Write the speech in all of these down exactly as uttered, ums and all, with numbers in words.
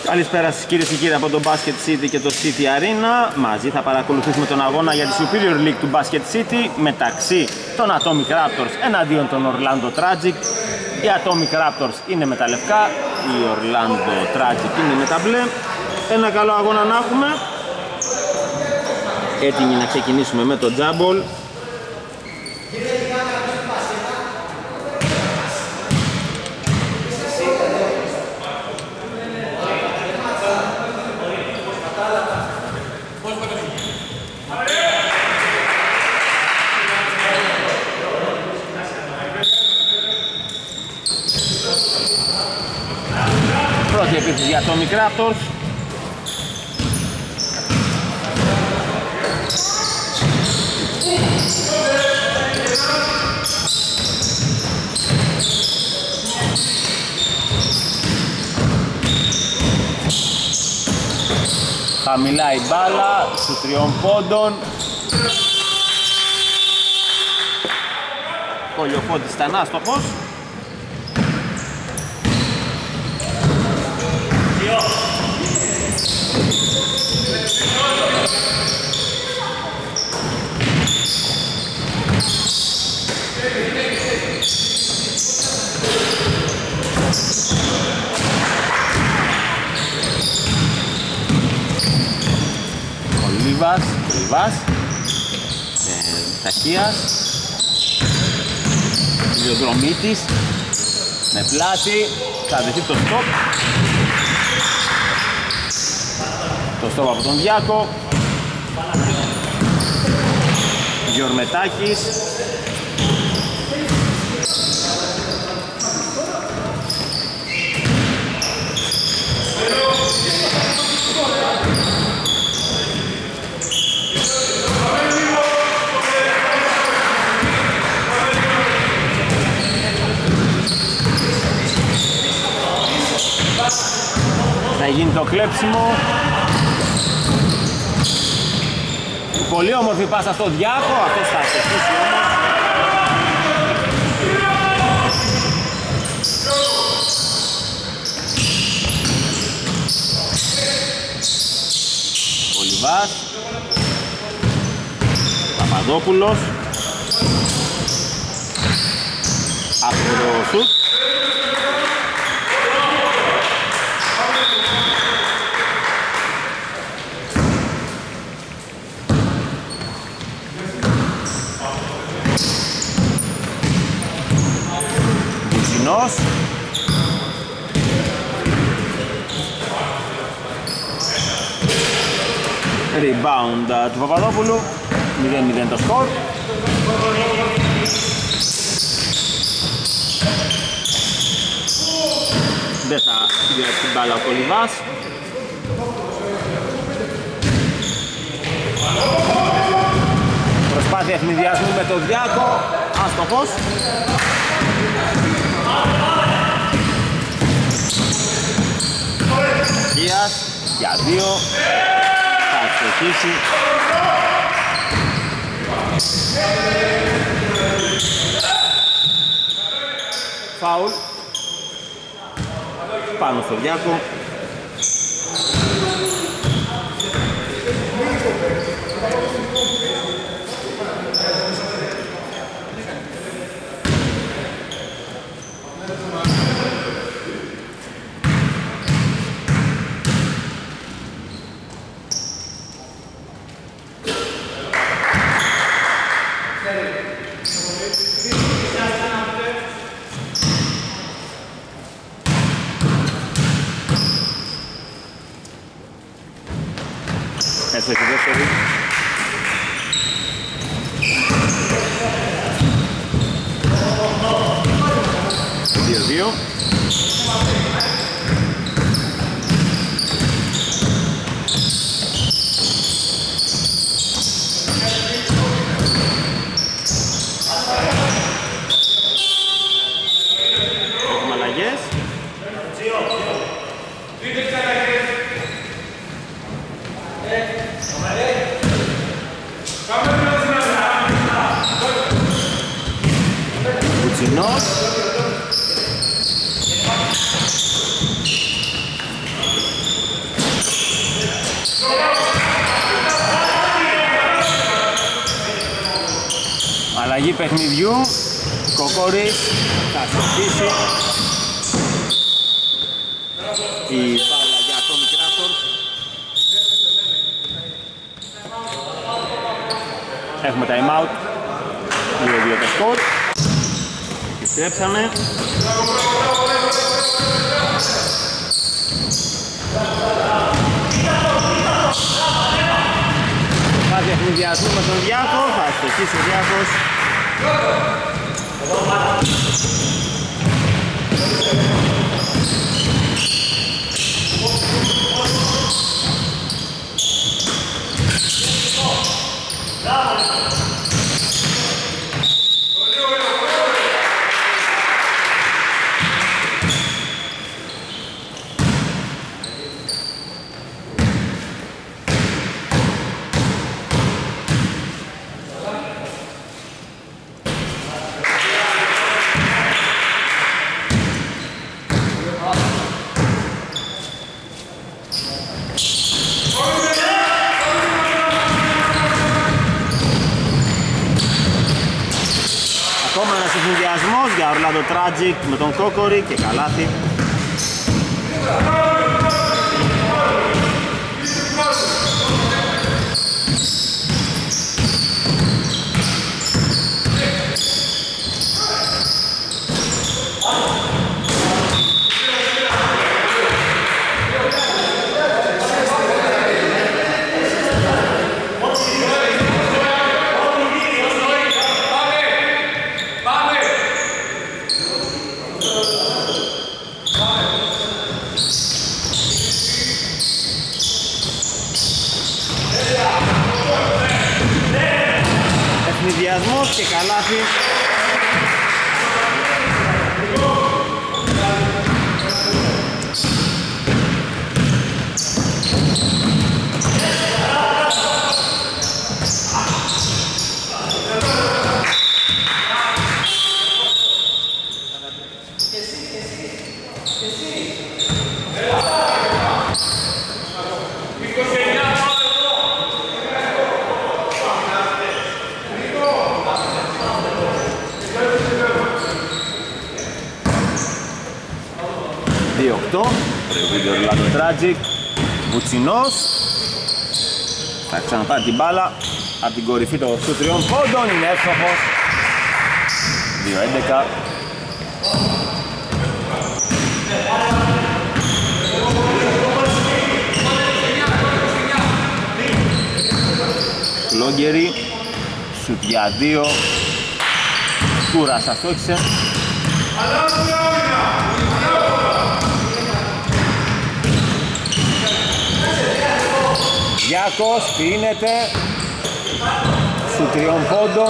Καλησπέρα σας κυρίες και κύριοι από το Basket City και το City Arena. Μαζί θα παρακολουθήσουμε τον αγώνα για τη Superior League του Basket City μεταξύ των Atomic Raptors εναντίον των Orlando Tragic. Οι Atomic Raptors είναι με τα λευκά, οι Orlando Tragic είναι με τα μπλε. Ένα καλό αγώνα να έχουμε. Έτοιμοι να ξεκινήσουμε με το Jumble. Πρώτη επίθεση για Atomic Raptors. Χαμηλά η μπάλα στους τριών πόντων. Κολιοφώτης ήταν άστοχος. Ο Λίβας, ο Λίβας ε, Ταχείας, Διοδρομήτης με πλάτη, θα δεθεί το στόπ. Το στόπ από τον Διάκο. Γιορμετάκης. Θα γίνει το κλέψιμο. Πολύ όμορφη πάσα στο Διάκο, αυτός θα αστοχίσει όμως. Ο Λιβάς, Παπαδόπουλος, άσπρο σουτ. Rebound του Παπαδόπουλου, μηδέν μηδέν το σκορ. Δεν θα διαρρεύσει την μπάλα ο Κολιβάς. Προσπάθεια ευνηδιασμού με τον Διάκο, άστοχος. Γίας για δύο, θα αστοχίσει. Φάουλ πάνω στο Διάκο. Έτσι έχει δεύτερη. δύο δύο. Έχουμε αλλαγές. Κουτσινός. Αλλαγή παιχνιδιού. Κοκόρης θα στοχίσει. Η μπάλα για Atomic Raptors. Έχουμε time out. δύο δύο το σκορ. Επιστρέψαμε. Θα διαφημιδιασμού με τον Διάκο. Θα στοχίσει ο Διάκος. Για Orlando Tragic με τον Κόκορη και καλάθι. Ευνηδιασμός και καλάθι. δύο οκτώ, προηγούνται ο Orlando Tragic. Βουτσινός θα ξαναπάρει την μπάλα από την κορυφή των τριών πόντων, είναι εύστοχος. δύο έντεκα. Λόγκερη, σουτ για δύο. Κούρας αστόχισε. Γιάκος πίνεται σου τριών πόντων.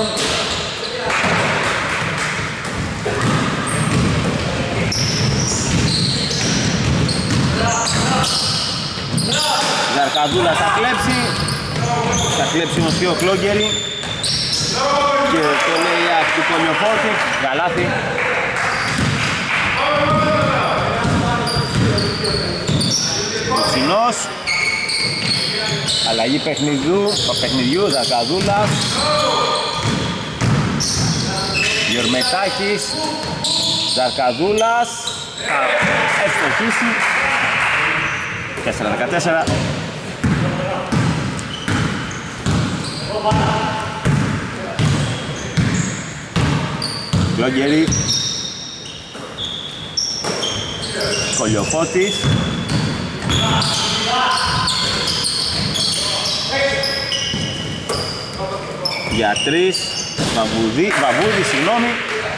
Ζαρκαδούλα θα κλέψει. Θα κλέψει όμως και ο Κλόγκερη. Και το λέει αυτή του Κολιοφόρτη. Καλάθι. Κουτσινός. Αλλαγή παιχνιδιού, παιχνιδιού Ζαρκαδούλας. Γιορμετάκης. Ζαρκαδούλας. Θα ευστοχίσει. τέσσερα δεκατέσσερα. Λόγκερη. Κολιοφώτης. Για τρεις. Βαβούδη, Βαβούδη, συγγνώμη.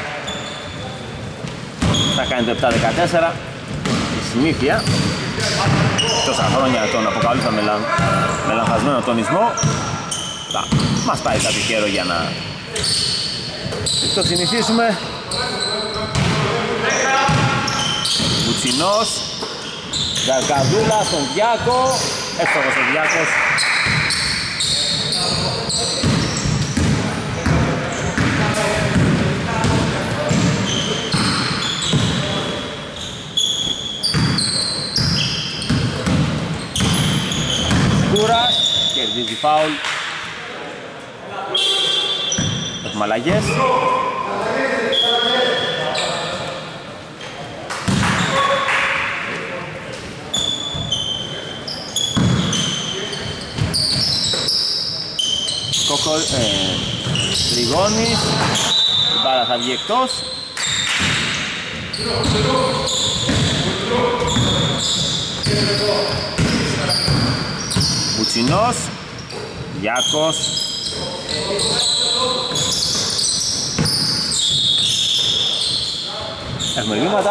Θα κάνει το επτά δεκατέσσερα. Η συνήθεια. Τόσα χρόνια τον αποκαλούσα με, λαν, με λανθασμένο τονισμό. Θα μας πάει κάποιο καιρό για να το συνηθίσουμε. Βουτσινός. Ζαρκαδούλα στον Διάκο. Εύστοχος ο Διάκος. Κούρας, κερδίζει φάουλ. έχουμε αλλαγές. Κοκο, ε, Τριγώνης, η μπάλα θα βγει εκτός. Μπουτσινός, Γιάκος. Έχουμε βήματα.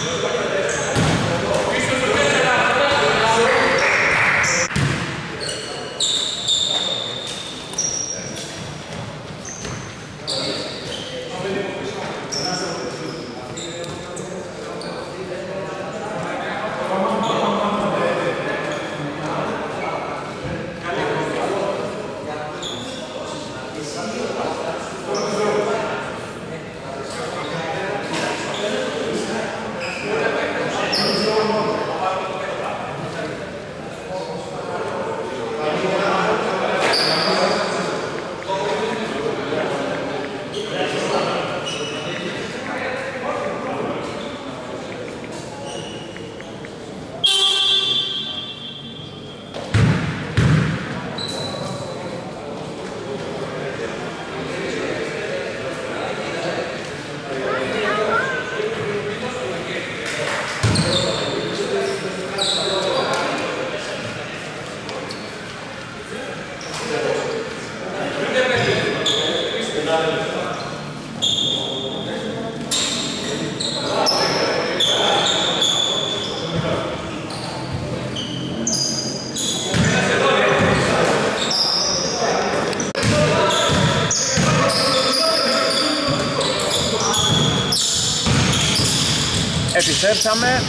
Επιστρέψαμε.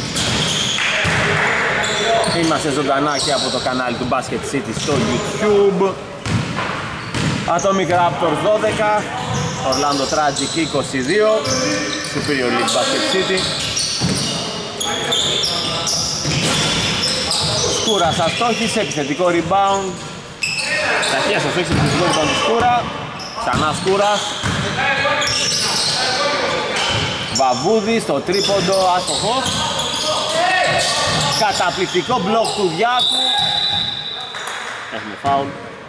Είμαστε ζωντανά και από το κανάλι του Basket City στο YouTube. Atomic Raptors δώδεκα, Orlando Tragic είκοσι δύο, Superior League Basket City. Σκούρας αστόχησε, επιθετικό rebound. Ταχείας αστόχησε, επιθετικό rebound του Σκούρα. Ξανά Σκούρας. Βαβούδη στο τρίποντο, άστοχος. Καταπληκτικό μπλοκ του Διάκου. Έχουμε φάουλ.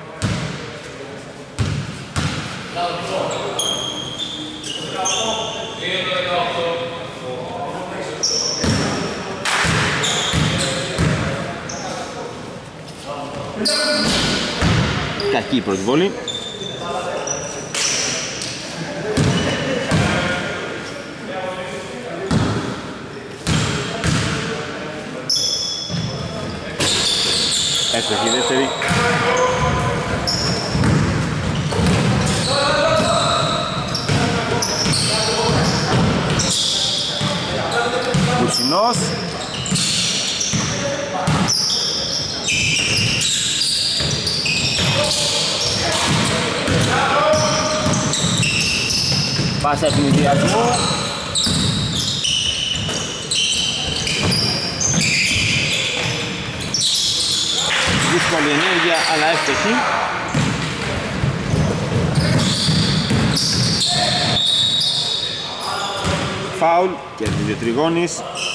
Κακή η πρώτη βόλη. Έστοχη η δεύτερη. Μπουτσινός. Πάσα ευνηδιασμού. Δύσκολη ενέργεια, αλλά εύστοχη. Φάουλ και ο Τριγώνης.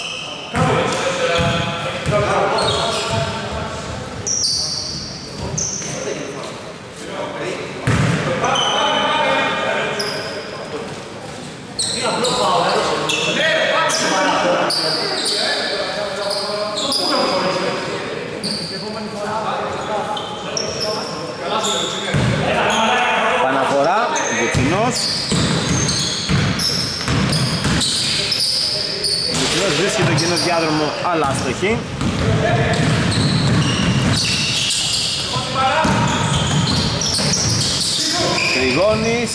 Παναφορά, Βουτσινός. Βουτσινός βρίσκει τον κοινό διάδρομο, αλλά αστοχή. Τριγώνης.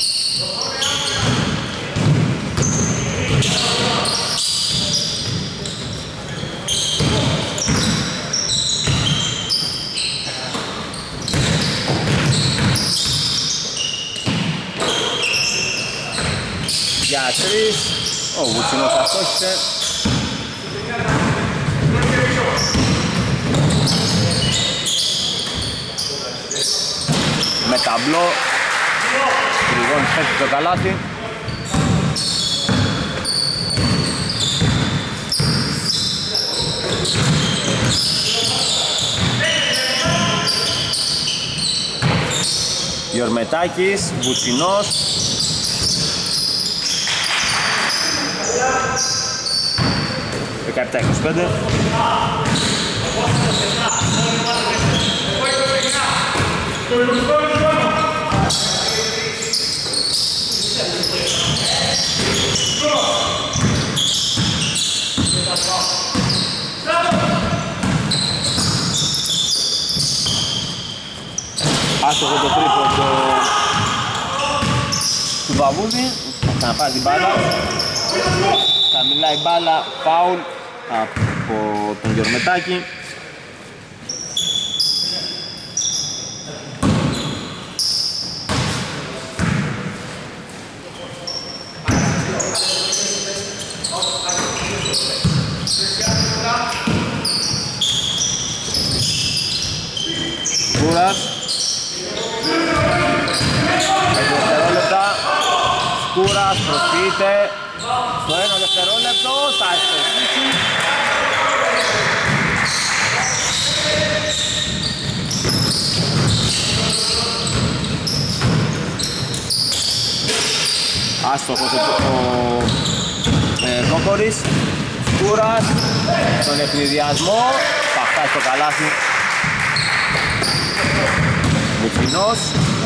Για τρεις, ο Βουτσινός αστόχησε. Με ταμπλό, Τριγώνης πέφτει το καλάθι. Γιορμετάκης, Βουτσινός. δεκαεπτά είκοσι πέντε. Άστοχο το τρίποντο του Βαβούδη. Θα ξαναπάρει την μπάλα. Θα μιλάει μπάλα, φάουλ από τον Γιορμετάκη. Σκούρας. πέντε δευτερόλεπτα. Σκούρας προσποιείται στο ένα δευτερόλεπτο. Θα ευτυχίσει. Άστοχος ο ε, Κόκορης. Σκούρας στον ευνηδιασμό. Θα φτάσει στο καλάθι. Μουτσινός.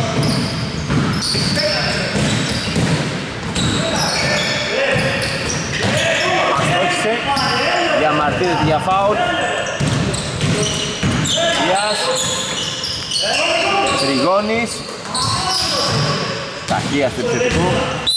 Αστόχισε. Διαμαρτύρεται για φάουλ. Γιάς. Τριγώνης. Ταχεία στο επιθετικό.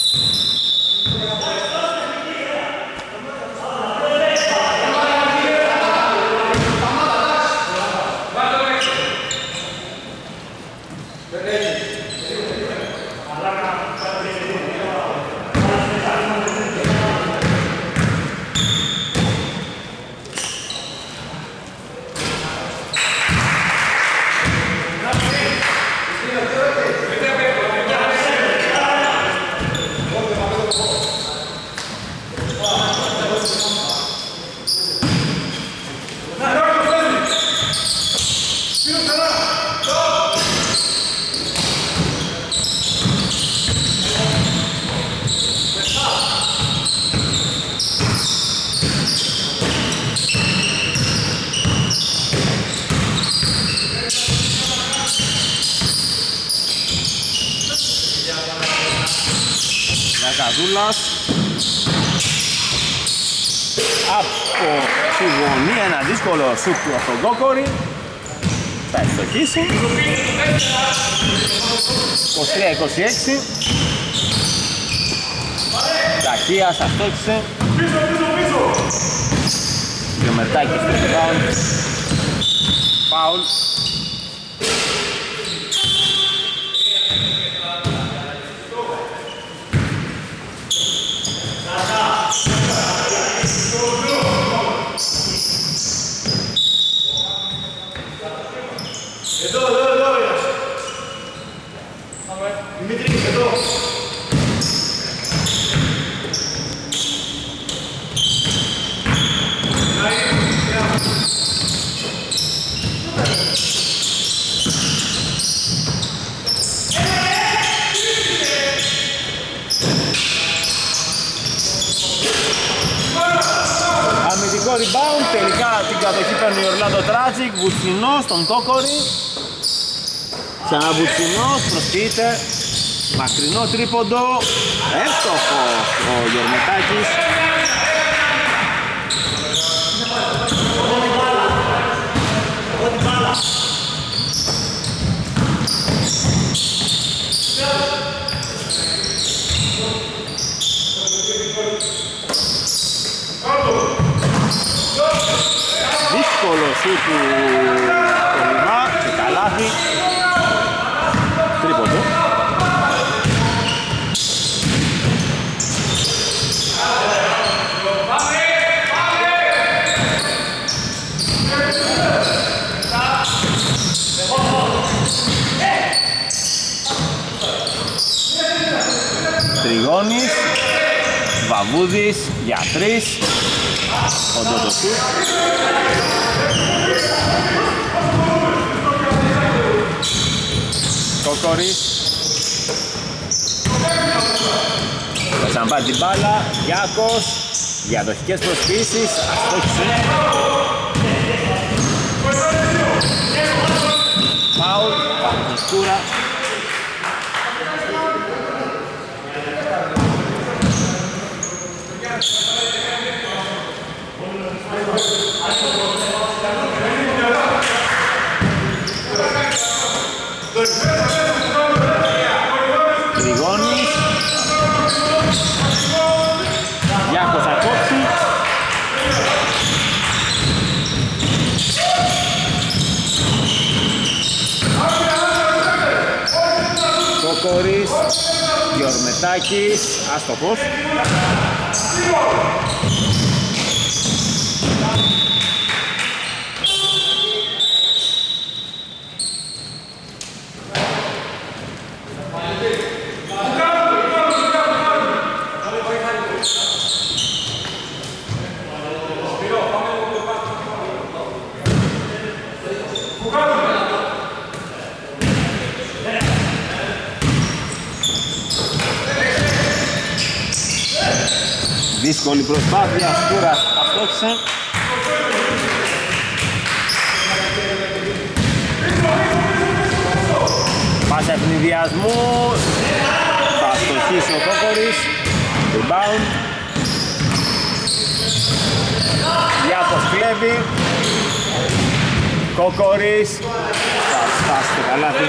Καζούλας από τη γωνία, ένα δύσκολο σουτ του από τον Κόκορη. Θα ευστοχίσει. είκοσι τρία είκοσι έξι. Ταχείας αστόχισε. Και μετά και στο rebound. Φάουλ. Rebound, τελικά την κατοχή παίρνει ο Orlando Tragic. Βουτσινός στον Κόκορη. Ξανά Βουτσινός, προσποιείται. Μακρινό τρίποντο. Εύστοχος ο Γιορμετάκης. Δύσκολο σου του Κολυμά και καλάθι. Τρίποντο. Παπαβούδης για τρεις. Κοντό το σουτ. Κόκορης. Θα ξαναπάρει την μπάλα. Γιάκος. Διαδοχικές προσποιήσεις. Αστόχησε. Φάουλ. Πάμε στο σκούρα. Τριγώνης. Γιάκος θα κόψει. Κόκορης. Γιορμετάκης. Άστοχος. Δύσκολη προσπάθεια, Σκούρας αυτόχισε. Πάσα ευνηδιασμού. Θα αστοχίσει ο Κόκορης. Rebound. Γιάκος κλέβει. Κόκορης. Θα φτάσει το καλάθι.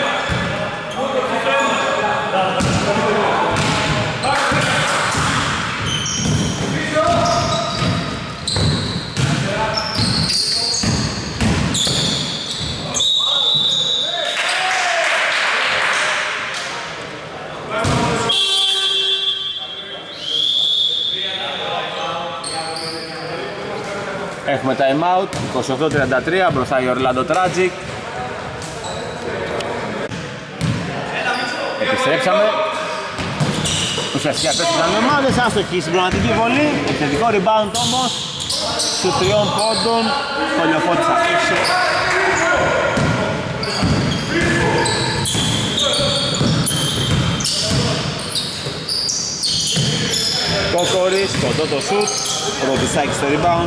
Έχουμε time out, είκοσι οκτώ τριάντα τρία, μπροστά η Orlando Tragic. Επιστρέψαμε. Ουσιαστικά πέφτησαν οι ομάδες, άστοχη συμπληρωματική βολή. Επιθετικό rebound όμως, σου τριών πόντων, Κολιοφώτης αφήξε. Κόκορης, κοντό το σουτ, Ροδισάκης στο rebound.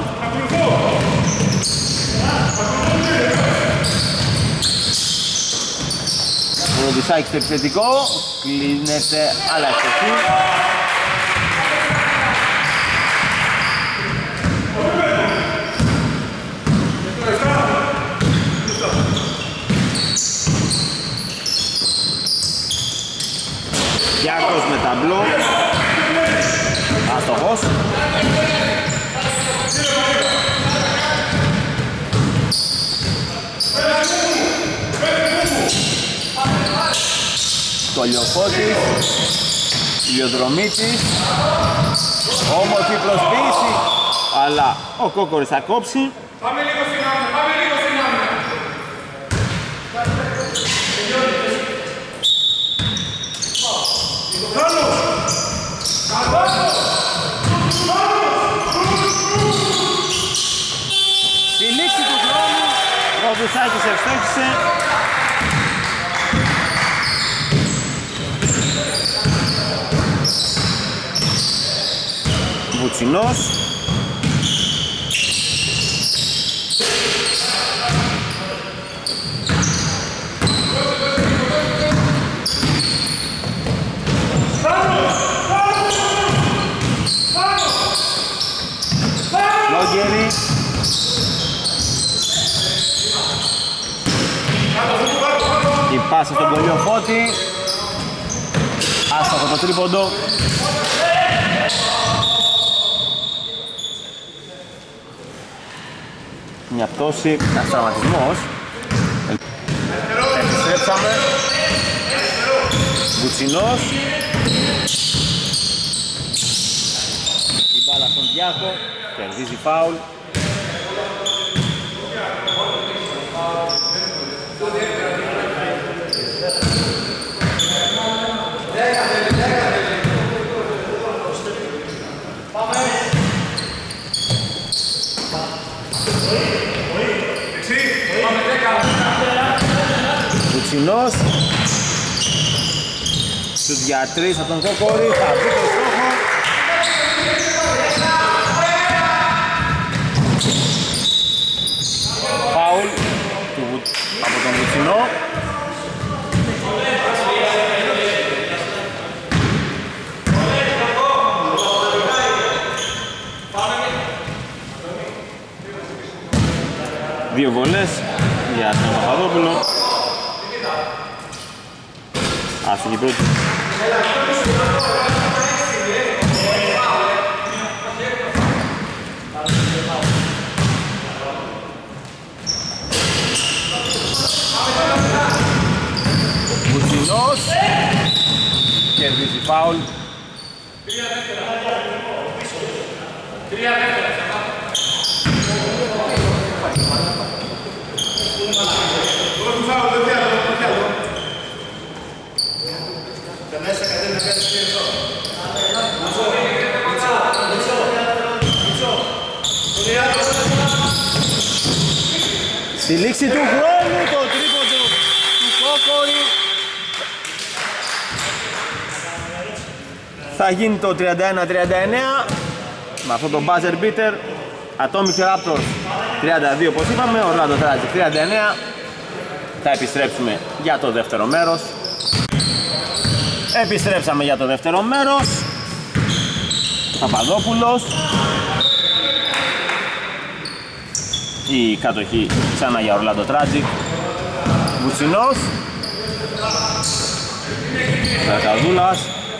Ροδισάκης στο επιθετικό, κλείνεται, αλλά ευτυχή. Γιάκος με ταμπλό. Αστοχός. Κολιοφώτης. Ηλιοδρομίτης. Όμορφη προσποίηση. Αλλά ο Κόκορης θα κόψει. Πάμε λίγο στην άμυνα, πάμε λίγο στην άμυνα. Στη λήξη του χρόνου, ο Βουσάκης ευστόχησε. Βουτσινός. Λόγκερη. Η πάσα στον Κολιοφώτη. Άστοχο το τρίποντο. Μια πτώση, ένας τραυματισμός. Επιστρέψαμε. Βουτσινός. Η μπάλα στον Διάκο. Κερδίζει φάουλ. Βουτσινός. Σουτ για τρεις από τον Κόκορη, θα βρει το στόχο. Φάουλ από τον Βουτσινό. Δύο βολές για τον Παπαδόπουλο. Άστοχη πρώτη. Βουτσινός κερδίζει φάουλ. Στη λήξη του χρόνου το τρίποντο του Κόκορη θα γίνει το τριάντα ένα τριάντα εννέα με αυτό το buzzer beater. Atomic Raptors τριάντα δύο όπως είπαμε, Orlando Tragic τριάντα εννέα. Θα επιστρέψουμε για το δεύτερο μέρος. Επιστρέψαμε για το δεύτερο μέρος. Παπαδόπουλος. Η κατοχή ξανά για Orlando Tragic. Βουτσινός. Καρκαδούλας.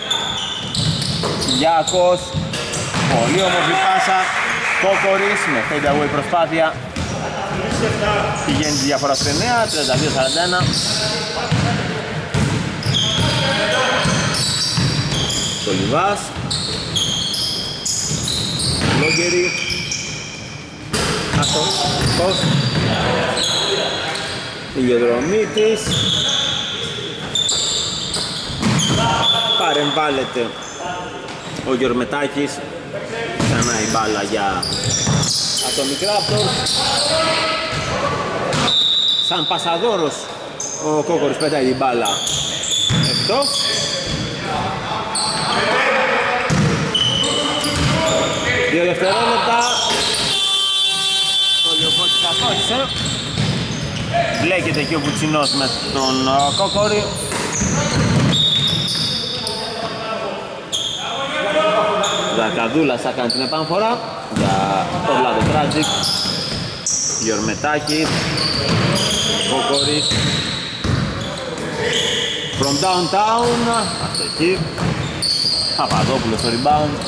Γιάκος. Πολύ όμορφη πάσα. Κόκορης με fade away προσπάθεια. Πηγαίνει τη διαφορά στο εννέα, τριάντα δύο σαράντα ένα. Σολιβάς. Λόγκερη. Άστο, πώς. Ηλιοδρομίτης. Παρεμβάλλεται ο Γιορμετάκης. Ξανά η μπάλα για Atomic Raptors. Σαν πασαδόρος ο Κόκορης πετάει την μπάλα εκτός. Δύο δευτερόλεπτα. Το Λιωφώτης καθόρισε. Μπλέκεται και ο Βουτσινός με τον Κόκορη. Δακαδούλας θα κάνει την επαναφορά για το Orlando Tragic. Γιορμετάκης. Κόκορης. From downtown. Αυτό εκεί. Παπαδόπουλος στο rebound.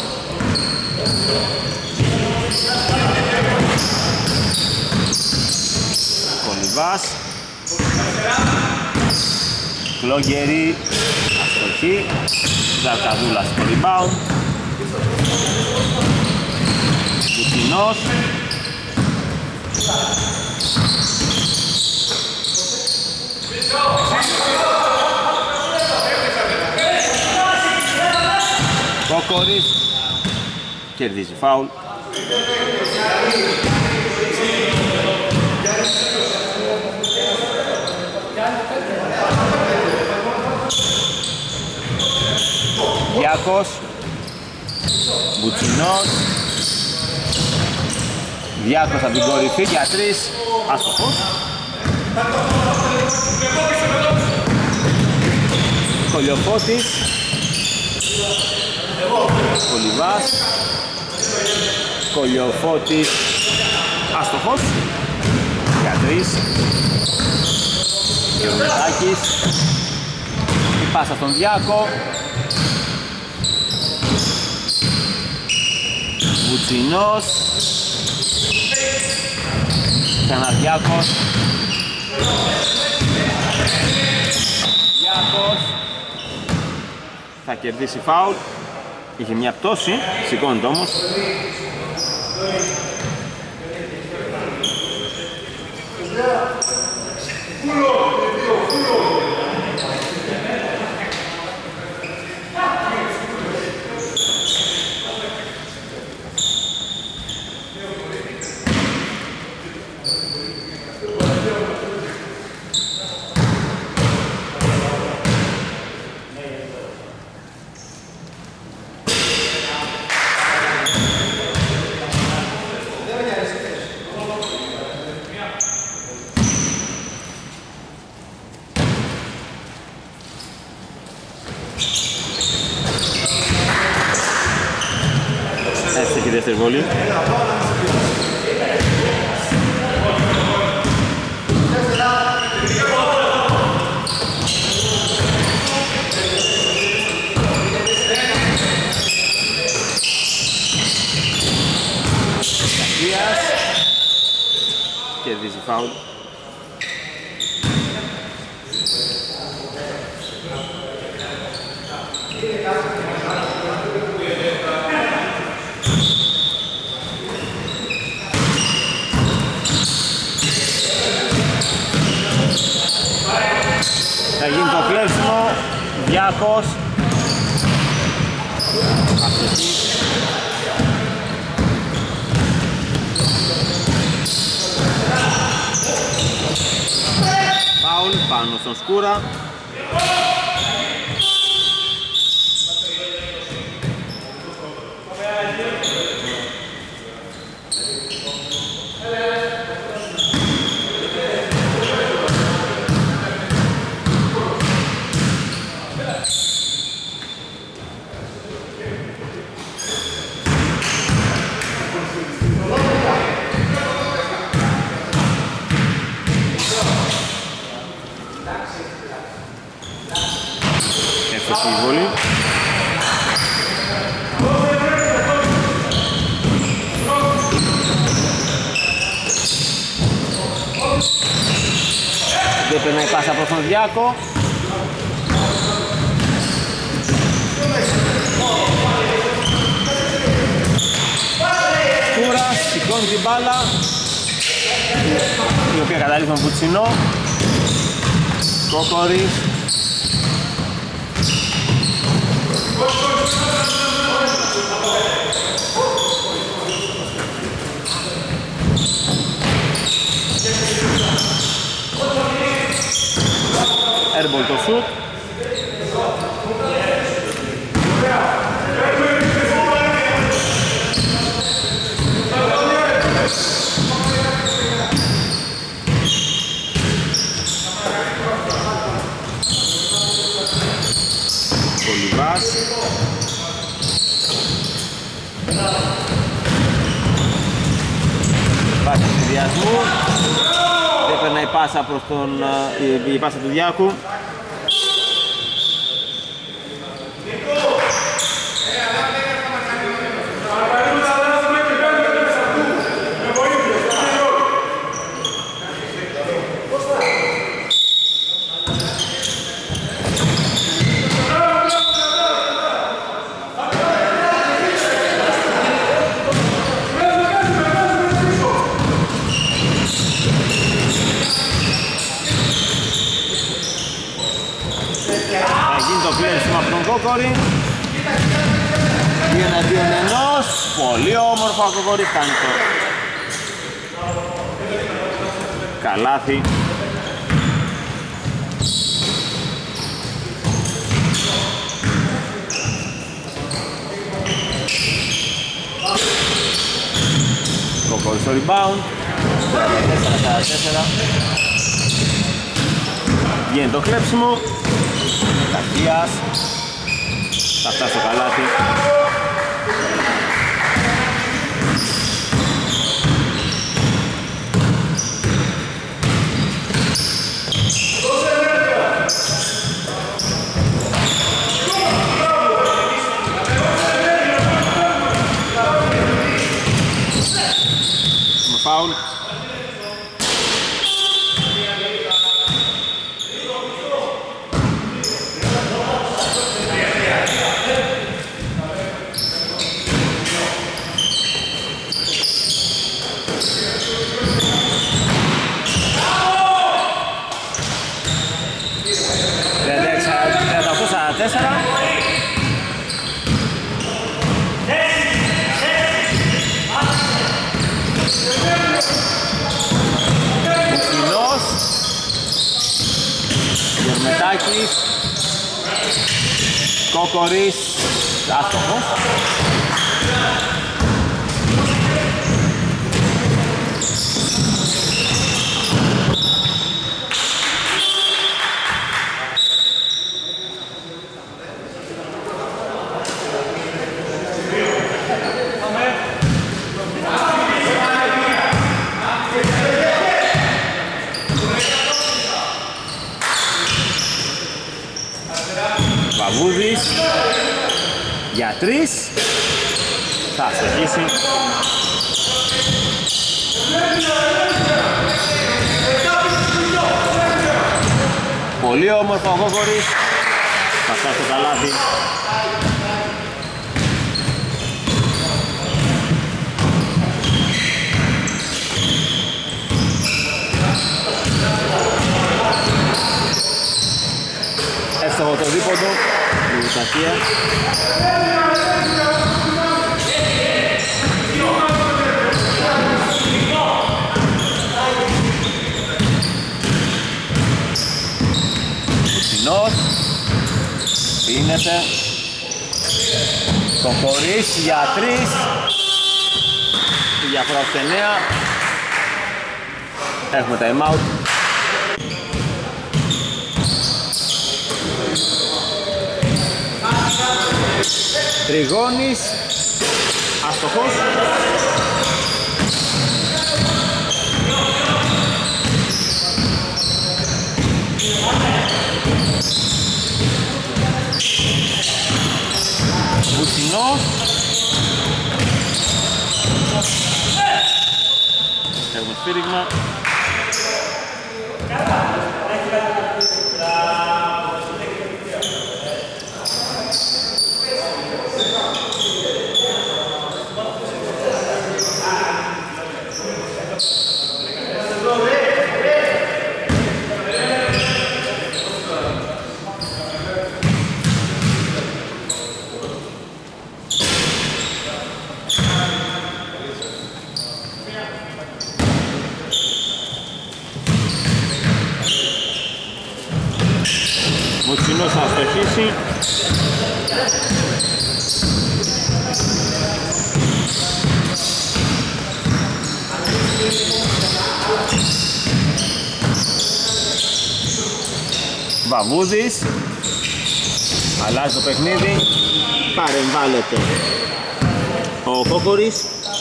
Κολυβάς. Κλόγγερη. Αστοχή. Ζαρκαδούλας στο rebound. Κουτινός. Κόκορης κερδίζει φάουλ. Διάκος. Βουτσινός. Διάκος από την κορυφή για τρεις. Άστοχος. Κολιοφώτης. Κολυβάς. Κολιοφώτης. Άστοχος. Για τρεις. Γεωμετάκης. Η πάσα στον Διάκο. Βουτσινός. Ξαναδιάκος. Διάκος. Θα κερδίσει φάουλ. Είχε μια πτώση, σηκώνεται όμως. δεύτερη βολή. Κερδίζει φάουλ. Θα γίνει το κλέψιμο, Διάκος. Φάουλ πάνω στον Σκούρα. Εύστοχη η βολή. Δεν περνάει πάσα προς τον Διάκο. Σκούρας, σηκώνει την μπάλα, η οποία καταλήγει τον Βουτσινό. Κόκορης. Airball το σουτ. Πολυβάς. Βάζει συνδυασμού. Δεν περνάει πάσα προς τον, η, η πάσα του Διάκου. Κόκορη, δύο εναντίον ενός, πολύ όμορφο ο Κόκορης, κάνει το καλάθι. Κόκορης στο rebound, τέσσερα τέσσερα τέσσερα. Γίνεται το κλέψιμο, Κακίας. Θα φτάσει στο καλάθι. Με φάουλ. τέσσερα. Μουκκινός, Γερμετάκης, Κόκορης, άστοχος. Βαβούδης για τρεις, θα αστοχίσει. Πολύ όμορφο ο Κόκορης, θα φτάσει στο καλάθι. Εύστοχο το δίποντο, η Βουσακία. Μουτσινός, πίνεται. Κοκορής για τρεις. Η διαφορά στους εννέα. Έχουμε time out. Τριγώνης, αστοχός. Βουτσινός. Έχουμε σφύριγμα. Μουτσινός θα αστοχίσει. Βαβούδης. Αλλάζει το παιχνίδι. Παρεμβάλλεται ο Κόκορης.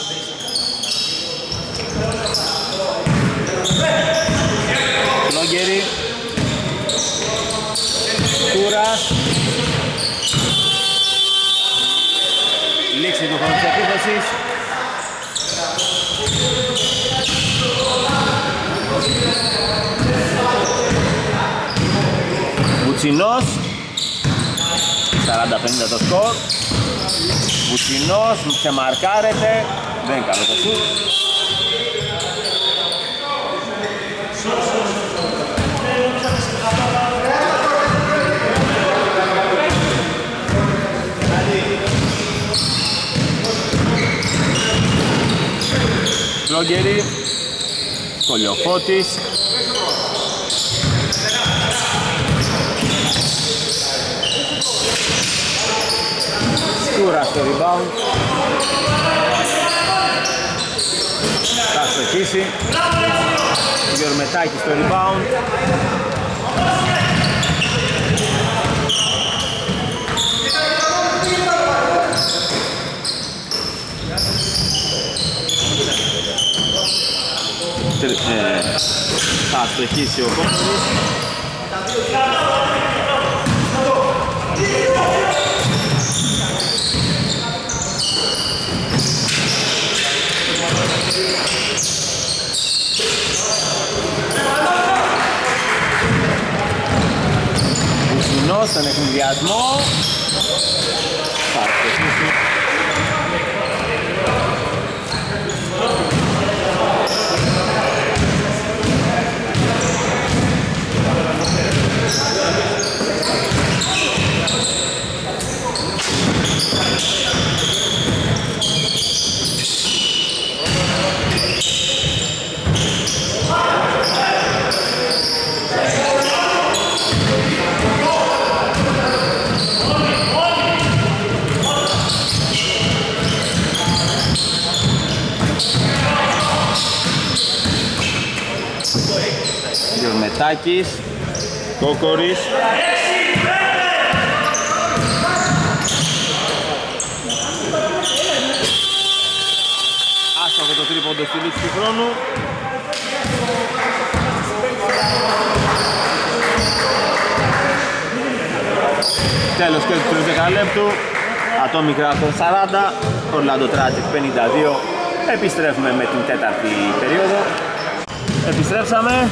Λόγκερη. Κούρας. Λήξη του χρόνου της επίθεσης. Βουτσινός. σαράντα πενήντα το σκορ. Βουτσινός ξεμαρκάρεται. Δεν είναι καλό το σουτ. Λόγκερη, Κολιοφώτης. Σκούρα στο rebound. Θα αστοχίσει. Γιορμετάκη στο rebound. Ε, θα αστοχίσει ο Κόκορης. Βουτσινός στον εκνηδιασμό. Θα αστοχίσει. Γιορμετάκης, Κόκορης. Άστοχο το τρίποντο στη λήξη του χρόνου. Τέλος δεκαλέπτου. Atomic Raptors σαράντα, Orlando Tragic πενήντα δύο. Επιστρέφουμε με την τέταρτη περίοδο. Επιστρέψαμε.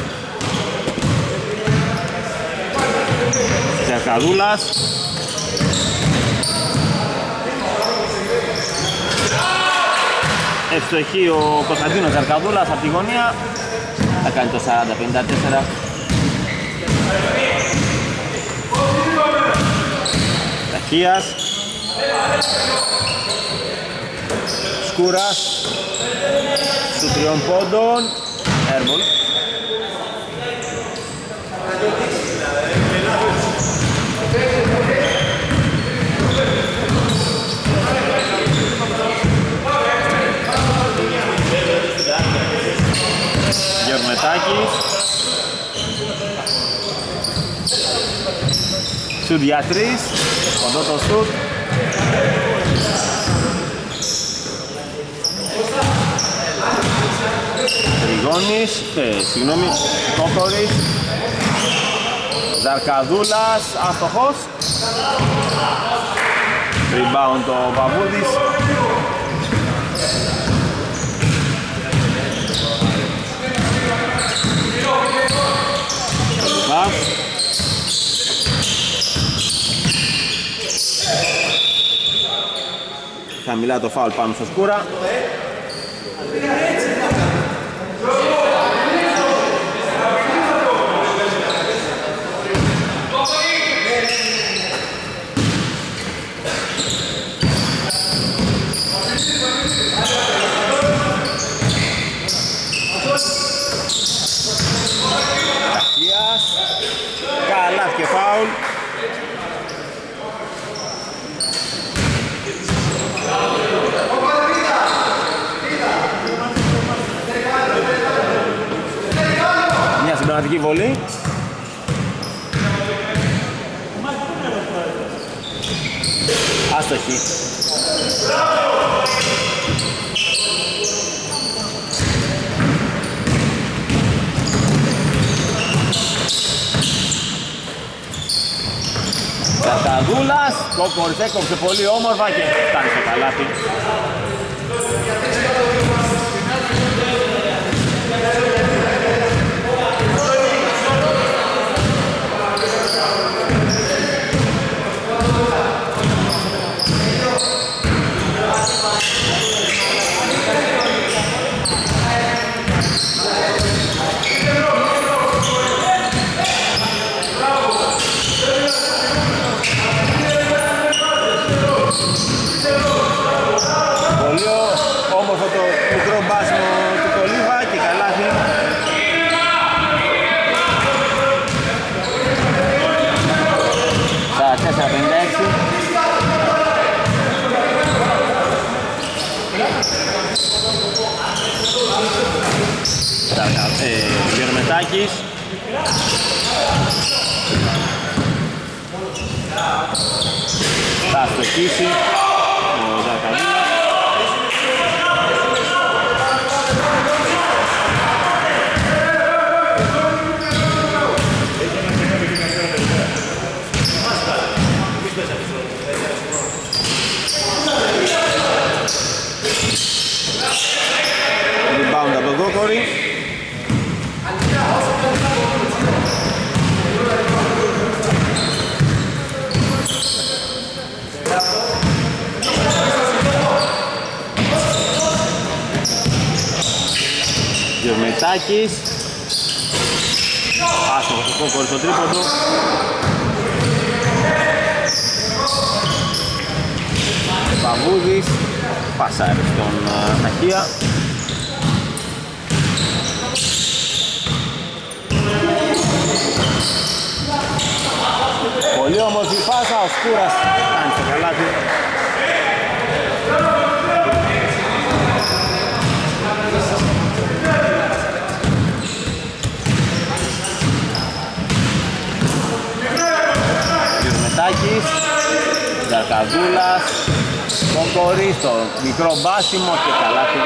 Ζαρκαδούλας. Ευστοχή ο Κωνσταντίνος Ζαρκαδούλας από τη γωνία. Θα κάνει το σαράντα πενήντα τέσσερα. Ταχείας. Σκούρας. Του τριών πόντων. Airball. Γεωργμετάκης. Σουτ για τρεις. Κοντό το σουτ. Τριγώνης, ε, συγγνώμη, Κόκορης. Ζαρκαδούλας, άστοχος. Rebound ο Παπούδης. Χαμηλά το φάουλ πάνω στο Σκούρα. Ταχείας. Καλά και φάουλ. Μια συμπληρωματική βολή. Άστοχη. Ζαρκαδούλας, Κόκορης έκοψε πολύ όμορφα και φτάνει στο καλάθι. Πολύ όμορφο το μικρό μπάσιμο του Κολίβα και καλάθι. Στα τέσσερα πενήντα έξι. Γερμετάκης. Θα αστοχίσει ο Ζαρκαδούλας. Rebound από τον Κόκορη. Γεωμετάκης. Άστοχος ο Κόκορης στο τρίποντο. Παβούδης. Πασάρει στον Ταχεία. Πολύ όμορφη πάσα, ο Σκούρας κάνει στο καλάθι. Γερμετάκης, Ζαρκαδούλας, Κόκορης, το μικρό μπάσιμο και καλάθι.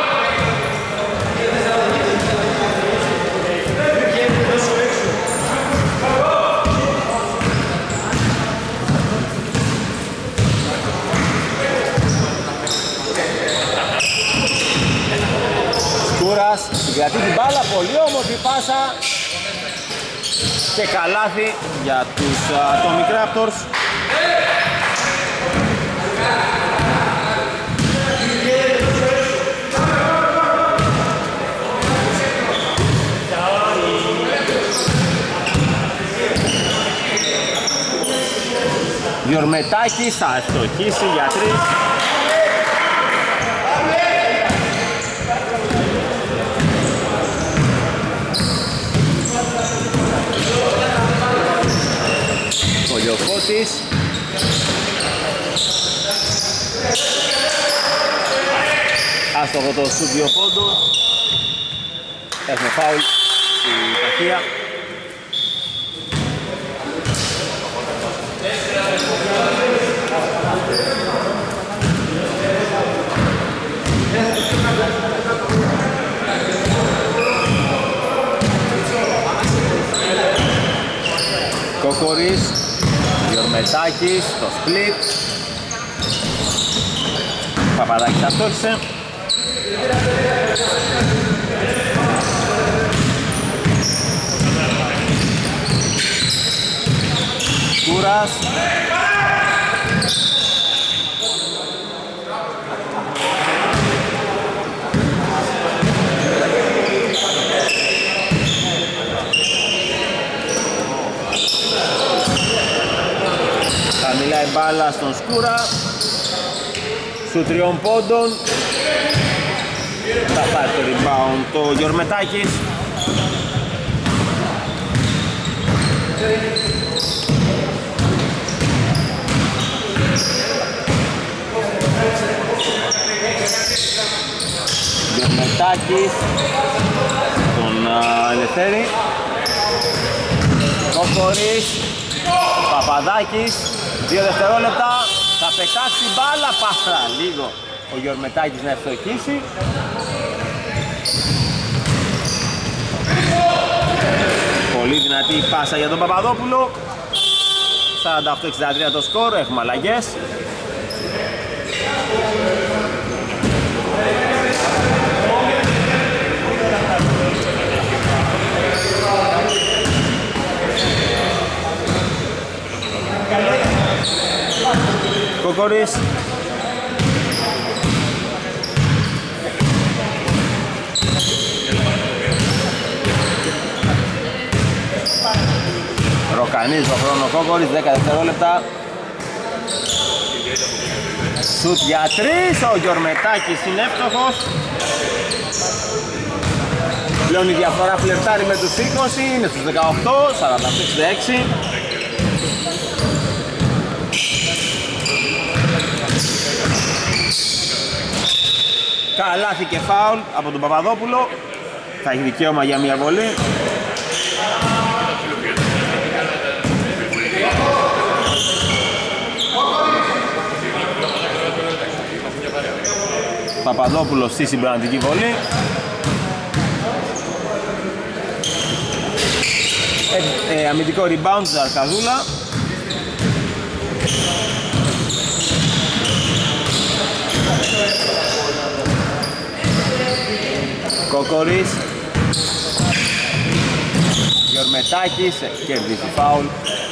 πάσα και καλάθι για τους Atomic Raptors. Γιορμετάκης θα αστοχίσει για τρεις. Κολιοφώτης. Άστοχο το σουτ δύο πόντους. Έχουμε φάουλ στη ταχεία. Κόκορης, Γιορμετάκης, το split. Παπαδάκης αστόχισε. Κούρας. Θα μιλάει μπάλα στον Σκούρα. Σου τριών πόντων. Θα πάρει το rebound το Γιορμετάκης. Γιορμετάκης τον uh, Ελευθέρη. Κόκορης, Παπαδάκης, δύο δευτερόλεπτα, θα πετάξει μπάλα, πάστρα λίγο ο Γιορμετάκης να ευστοχίσει. Πολύ δυνατή πάσα για τον Παπαδόπουλο. σαράντα οκτώ εξήντα τρία το σκορ, έχουμε αλλαγές. Κόκορης. Ροκανίζει το χρόνο Κόκορης, δέκα δευτερόλεπτα. Σουτ για τρεις, ο Γιορμετάκης είναι εύστοχος. Πλέον η διαφορά φλερτάρει με τους είκοσι, είναι στους δεκαοκτώ, σαράντα οκτώ εξήντα έξι. Καλάθι και φάουλ από τον Παπαδόπουλο. Θα έχει δικαίωμα για μια βολή. Παπαδόπουλος στη συμπραγματική βολή. Ε, ε, αμυντικό rebound του Αρκαδούλα. Κόκορης. Γιορμετάκης κερδίζει φάουλ.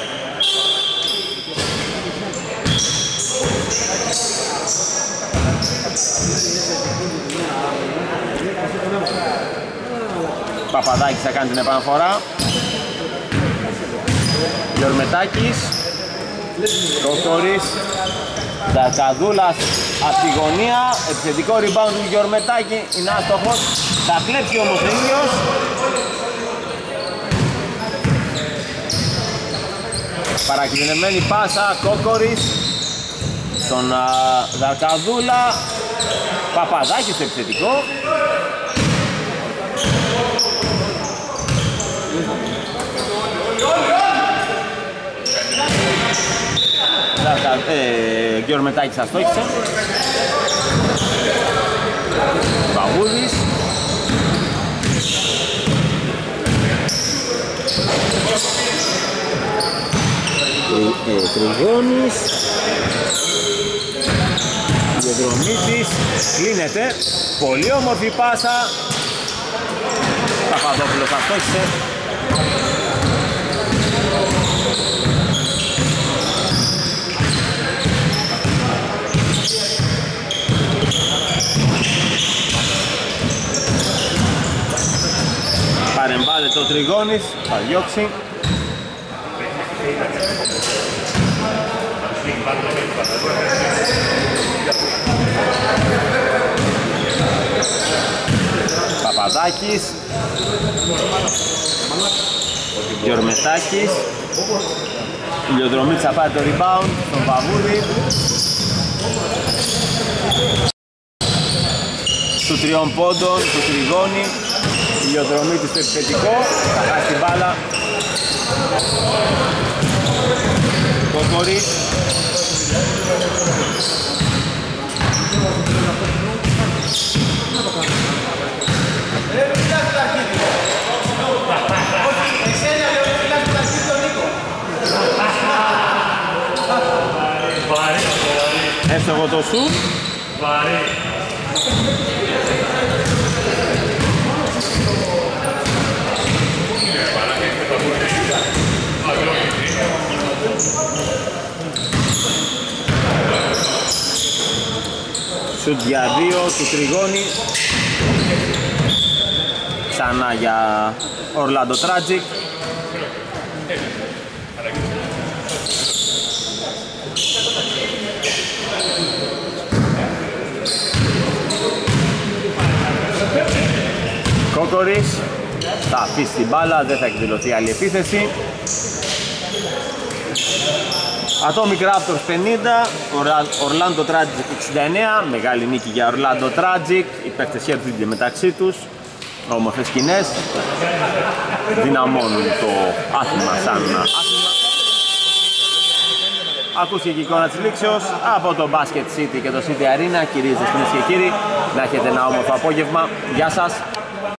Παπαδάκης θα κάνει την επαναφορά. Γιορμετάκης. Κόκορης. Δαρκαδούλας από τη γωνία. Επιθετικό rebound του Γιορμετάκη. Είναι άστοχος. Θα κλέψει όμως ο ίδιος. Παρακινδυνευμένη πάσα. Κόκορης στον Δαρκαδούλα. Παπαδάκης στο επιθετικό. Ε, Γιορμετάκης αστόχισε. Παγούδης. ε, ε, Τριγώνης. Διαδρομήτης. Κλείνεται. Πολύ όμορφη πάσα. Παπαδόπουλος αστόχησε. Παρεμβάλλεται ο Τριγώνης, θα διώξει. Παπαδάκης, Γιορμετάκης, Ηλιοδρομίτης θα πάρει το rebound στον Παβούρη. Του τριών πόντων, του Τριγώνη, Ηλιοδρομίτης στο επιθετικό, θα χάσει την μπάλα. Κόκορης. Εύστοχο το σουτ. Σουτ για δύο του Τριγώνη. Ξανά για Orlando Tragic. Κόκορης θα αφήσει την μπάλα, δεν θα εκδηλωθεί άλλη επίθεση. Atomic Raptors πενήντα, Orlando Tragic εξήντα εννέα, μεγάλη νίκη για Orlando Tragic, οι παίκτες χέρτονται μεταξύ τους, όμορφες σκηνές, δυναμώνουν το άθλημα σαν άθλημα. Ακούστηκε η εικόνα της λήξεως από το Basket City και το City Arena, κυρίες και κύριοι, να έχετε ένα όμορφο απόγευμα, γεια σας.